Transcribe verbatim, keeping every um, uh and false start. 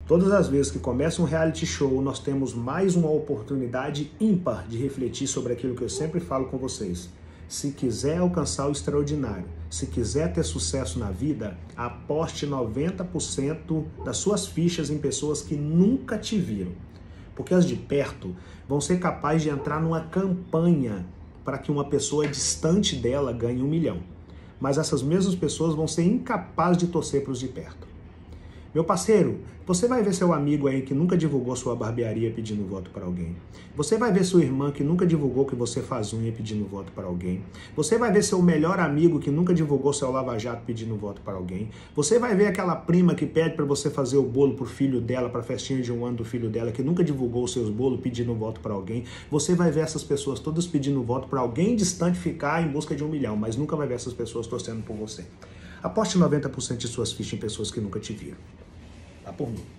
Todas as vezes que começa um reality show, nós temos mais uma oportunidade ímpar de refletir sobre aquilo que eu sempre falo com vocês. Se quiser alcançar o extraordinário, se quiser ter sucesso na vida, aposte noventa por cento das suas fichas em pessoas que nunca te viram. Porque as de perto vão ser capazes de entrar numa campanha para que uma pessoa distante dela ganhe um milhão. Mas essas mesmas pessoas vão ser incapazes de torcer para os de perto. Meu parceiro, você vai ver seu amigo aí que nunca divulgou sua barbearia pedindo voto para alguém. Você vai ver sua irmã que nunca divulgou que você faz unha pedindo voto para alguém. Você vai ver seu melhor amigo que nunca divulgou seu lava-jato pedindo voto para alguém. Você vai ver aquela prima que pede para você fazer o bolo pro filho dela, para a festinha de um ano do filho dela, que nunca divulgou os seus bolos pedindo voto para alguém. Você vai ver essas pessoas todas pedindo voto para alguém distante ficar em busca de um milhão, mas nunca vai ver essas pessoas torcendo por você. Aposte noventa por cento de suas fichas em pessoas que nunca te viram. Tá por mim.